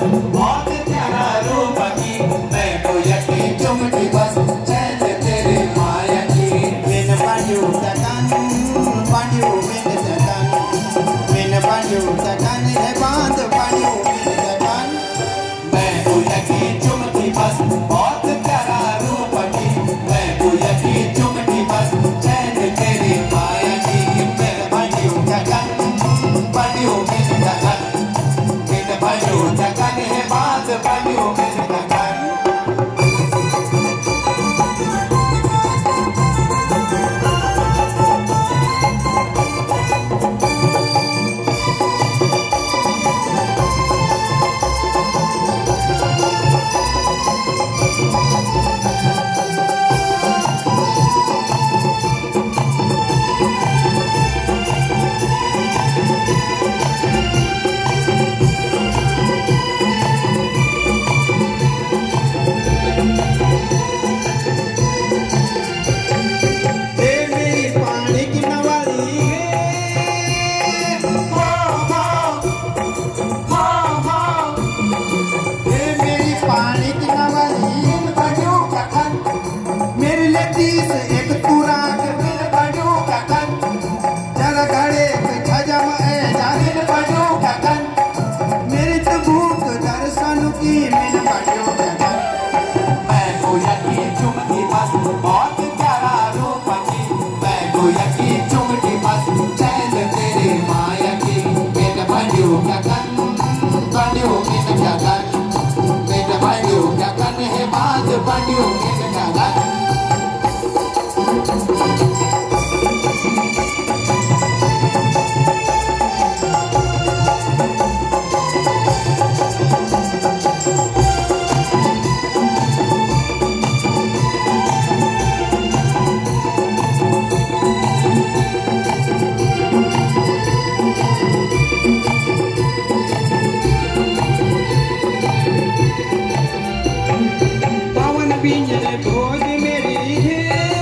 बहुत प्यारा रूप की, मैं गोया की चुमकी बस चैन तेरी माया की। When Bandu Takan, Bandu When Takan, When Bandu Takan, Band Bandu When Takan. मैं गोया की चुमकी बस बहुत प्यारा रूप की, मैं गोया की चुमकी बस चैन तेरी माया की। मेरे बंधु जगन बंधु में जगन, मेरे बंधु जगन है बात बंधु में जगन। एक तुराग बिन बजू ककन, जरा घड़े छजम ए जानिन बजू ककन, मेरी तबूक दर्शन की बिन बजू ककन। मैं गोया की चुमकी बस बहुत प्यारा रूप की, मैं गोया की चुमकी बस चैन तेरी माया की। मेरे बंधु ककन बंधु में जगन, मेरे बंधु ककन है बात बंधु में जगन। पवन बिंजन भोज मेरी है,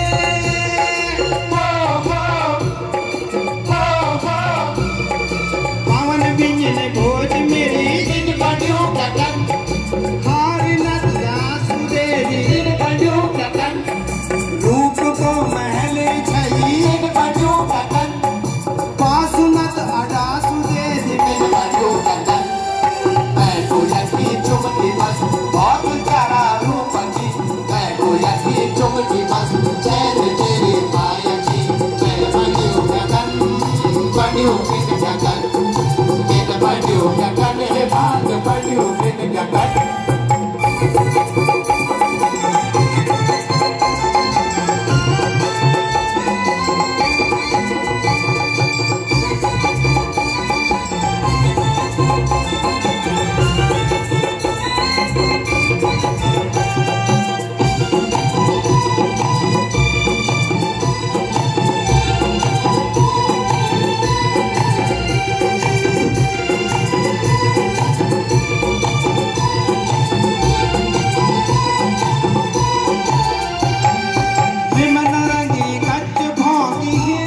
पवन बिंजन भोज मेरी बिन बंधु ककन, हार नत दासु देवी बिन बंधु ककन, रूप को महल छई बिन बंधु ककन, पासुनत अडासु देवी। बिन बंधु ककन। मैं गोया की चुमकी बस बहुत प्यारा रूप की, मैं गोया की चुमकी बस चैन तेरी माया की। मेरे बंधु ककन बंधु बिन जगन, मेरे बंधु ककन है बात बंधु बिन जगन। विमन रंगी कच्च भोगी है,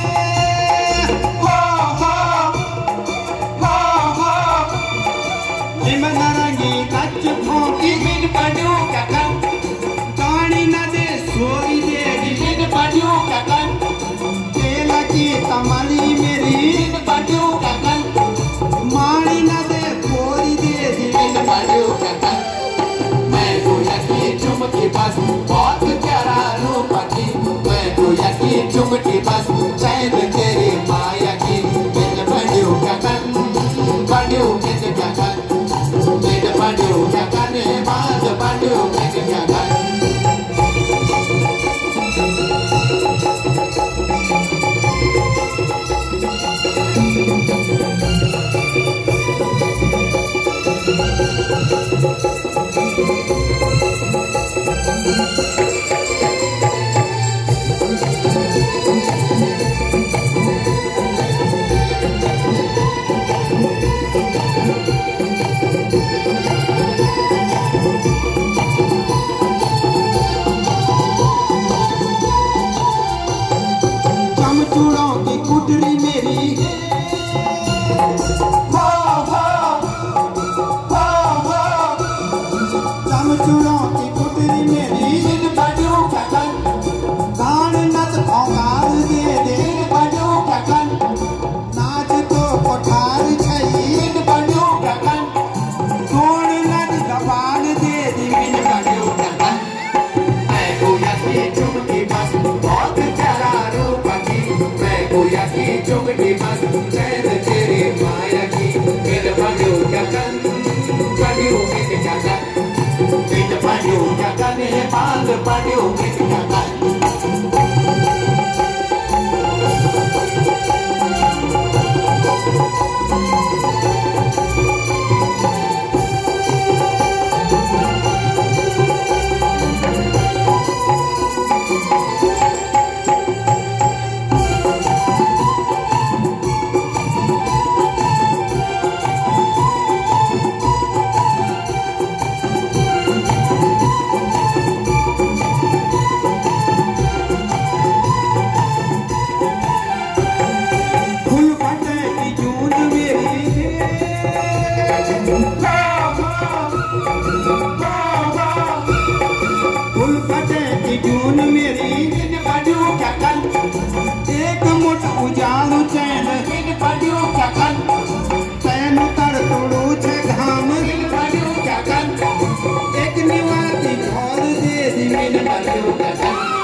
विमन रंगी कच्च भोगी बिन बंधु ककन, काणी न दे सोई देवी। बिन बंधु ककन, तेल की तमली मेरी बिन बंधु ककन, माणी न दे कोई देवी। बिन बंधु ककन। मैं गोया की चुमकी बस बहुत प्यारा रूप की, मैं गोया की चुमकी बस चैन तेरी माया की। बिन बंधु ककन बंधु बिन जगन, बिन बंधु ककन है बात बंधु बिन जगन। क्या कर मीठ पड़ियो क्या कने मांग पड़ियो मीठ क्या कर जून मेरी क्या कर एक मुठ उजालू चैन क्या कर तैन तर तोड़ू छे घाम क्या कर एक निवाती घर दे दी